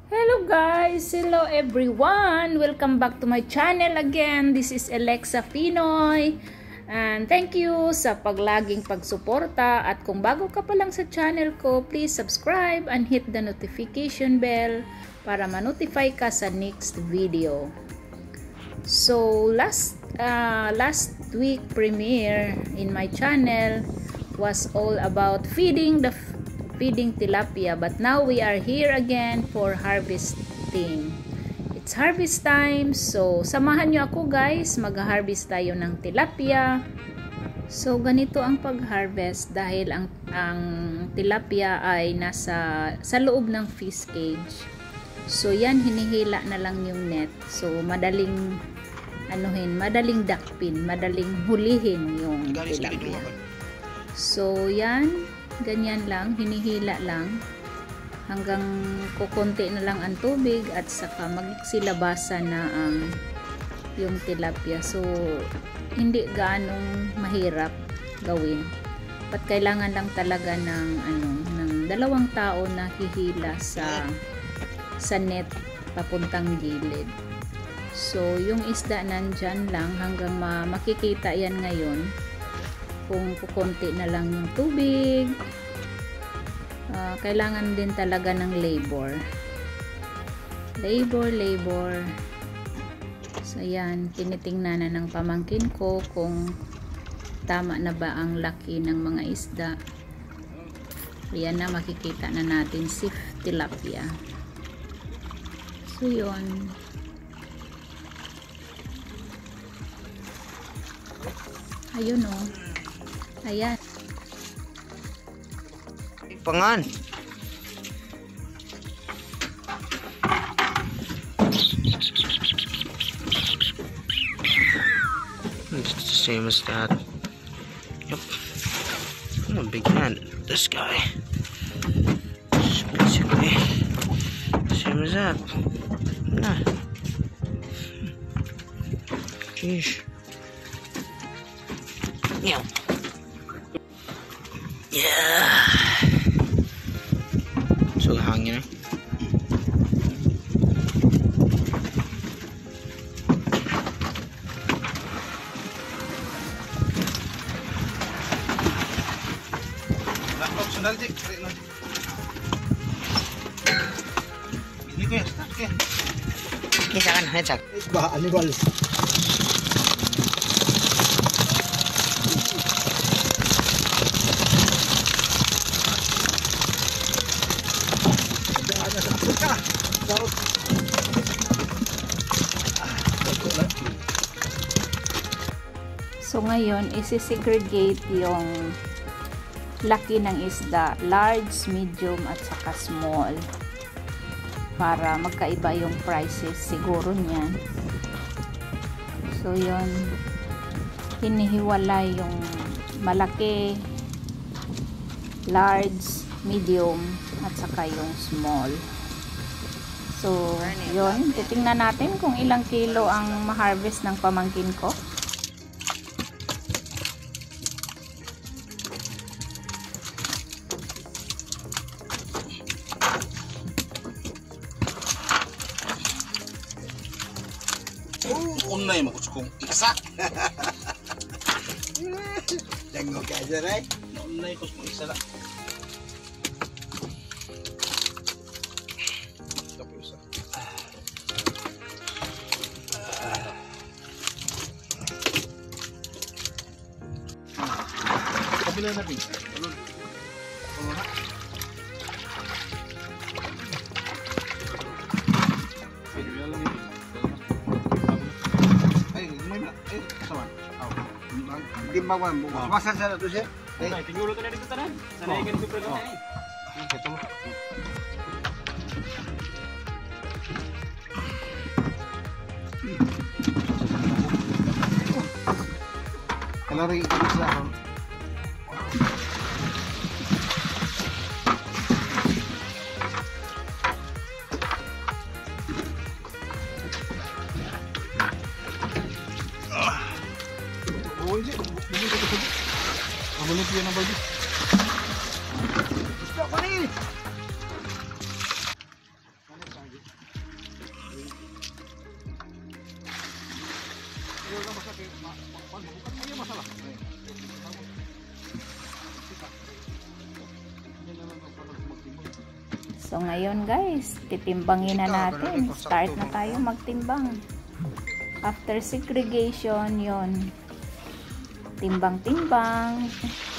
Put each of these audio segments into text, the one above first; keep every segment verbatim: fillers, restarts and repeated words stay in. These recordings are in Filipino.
Hello guys! Hello everyone! Welcome back to my channel again. This is Alexa Pinoy. And thank you sa paglaging pagsuporta. At kung bago ka pa lang sa channel ko, please subscribe and hit the notification bell para ma-notify ka sa next video. So, last, uh, last week premiere in my channel was all about feeding the feeding tilapia, but now we are here again for harvesting. It's harvest time, so samahan nyo ako guys, mag-harvest tayo ng tilapia. So ganito ang pag-harvest dahil ang, ang tilapia ay nasa sa loob ng fish cage. So yan, hinihila na lang yung net. So madaling anuhin, madaling dakpin, madaling hulihin yung tilapia. So yan, ganyan lang, hinihila lang hanggang kukunti na lang ang tubig at saka magsilabasa na ang yung tilapia. So hindi gaanong mahirap gawin, but kailangan lang talaga ng ano ng dalawang tao na hihila sa sa net papuntang gilid. So yung isda nandyan lang hanggang ma makikita yan ngayon kung kukunti na lang yung tubig. Uh, kailangan din talaga ng labor labor labor so yan, tinitingnan na ng pamangkin ko kung tama na ba ang laki ng mga isda. Ayan na, makikita na natin si tilapia. So yun, ayun o, ayan pangan. It's the same as that. Yep. I'm a big fan of this guy. It's basically the same as that. Nah. Sheesh. Yeah. Yeah. So hangin na. Optional dik, ini ko yan, start ka. Kisa kan, headshot. Bah, anibal. So ngayon, isi-segregate yung laki ng isda, large, medium, at saka small, para magkaiba yung prices siguro niyan. So yun, hinihiwalay yung malaki, large, medium, at saka yung small. So yun, titingnan natin kung ilang kilo ang ma-harvest ng pamangkin ko. Unay makutsukong isa. Jangan ka aja, Ray. Unay kutsukong isa lang. Tapos isa. Kabila na rin. Ano? Ano na? Di ba man bukas masan sana to siya? Ay, tinguro to na dito tanan. Sanay kan super ko ay. Ito mo. Kalari ito sila. Mabulit yan ang bago. Stop, panin! So ngayon guys, titimbangin na natin. Start na tayo magtimbang. After segregation, yon. Timbang-timbang.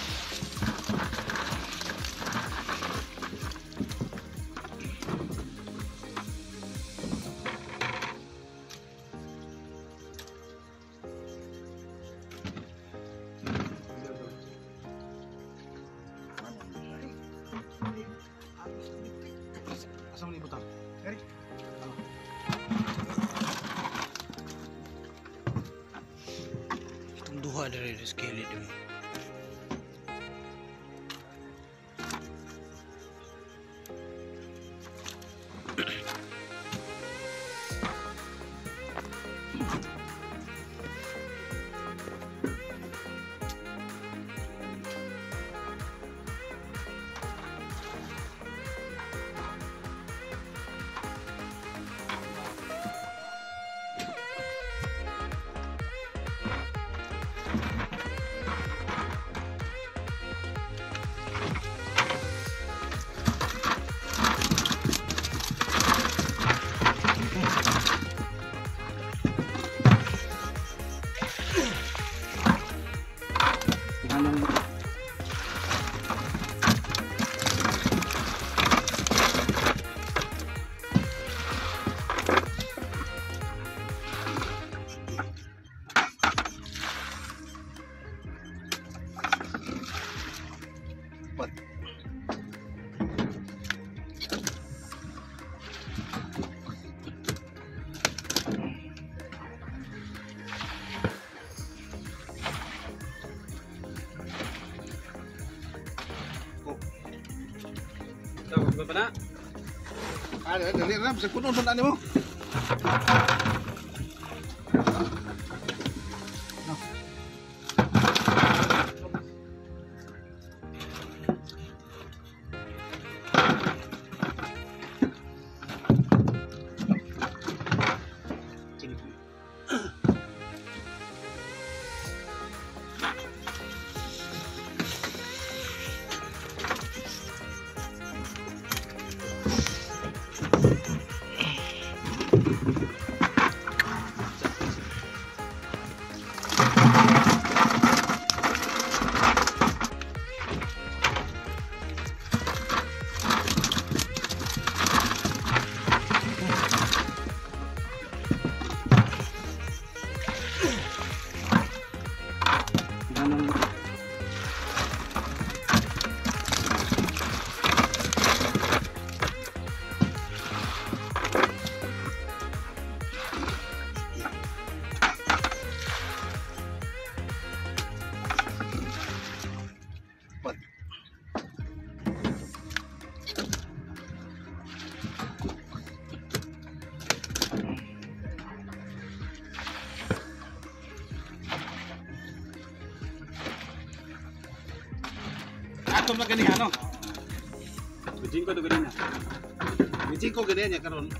Asam ni butang. Kari. Duha dari sekali dulu. Tahu apa nak? Ada dari ram sekunon pun ani mo. Atom na ganihan no. Bijing ko to ganina. Bijing ko gani nya karon.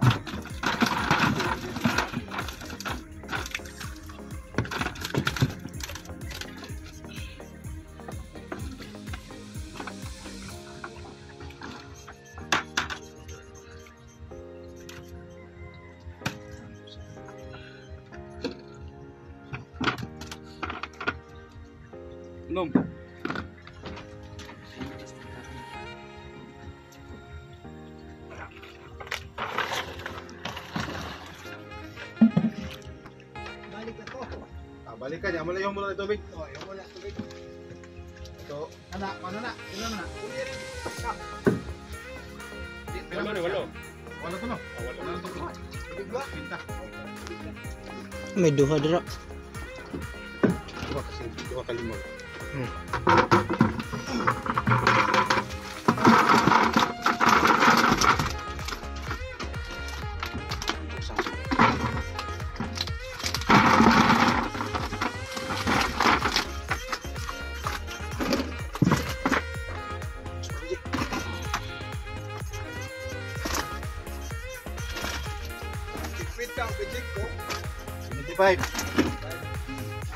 Nom. Balik ka to. Ah, balikan ya, malayo mo lang tubig. Oh, yung mo lang tubig. Ito, anak, mana nak? Ina mana? Kuya rin. Ah. Walo ni walo. Wala to no. Walo. Wala to. Tubig ba? Pinta. May duha dira. Dua kasi, dua kali mo. Hmm. Fit ka ang bijig ko. seventy-five.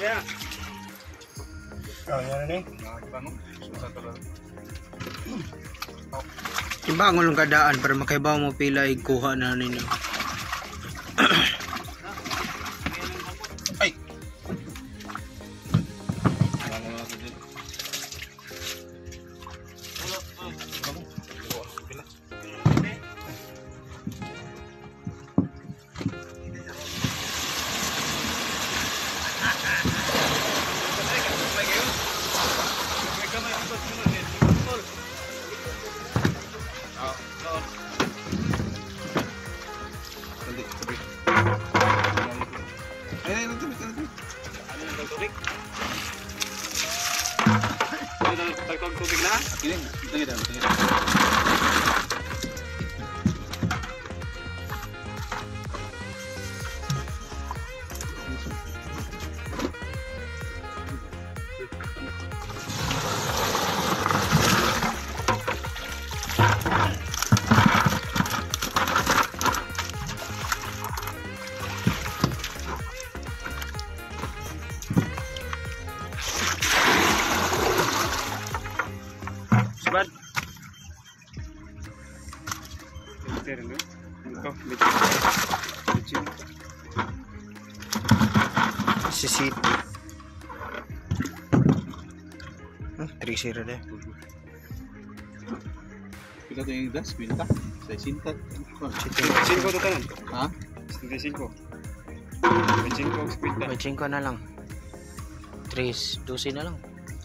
Kaya. Oh, yan ni. Nakakano? Susah talaga. Timbangon lang kadaan para makaibaw mo pila ikuha na ninyo. Ay! Ano na ito din? Ay, ay, tubig, tubig. Ano yung tubig? Ano yung tagtog tubig na? Ini, tingin daw, tingin daw. Subad. Liter no? Ito, liter. Sisit. Hmm, three zero deh. Pila to yung gas, pinta. Sa sinta. Cinco to tanan. Ha? Cinco. Cinco spita. May cinco na lang. Tres, dosi na lang.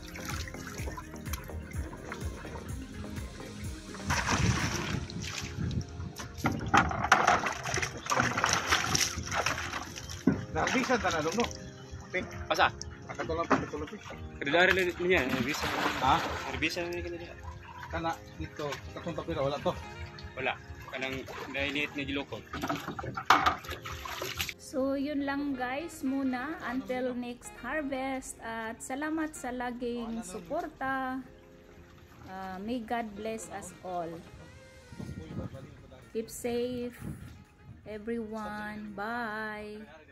Nabisan ta na dong no. Ping, Asa? akatulang pa katulog. Kadadari lang niya, bisa. Ha? Bisa na kanila. Kana dito, katong papel wala to. Wala. Kanang dahiliit ni Gilokod. So, yun lang guys muna until next harvest. At salamat sa laging suporta. Uh, may God bless us all. Keep safe, everyone. Bye.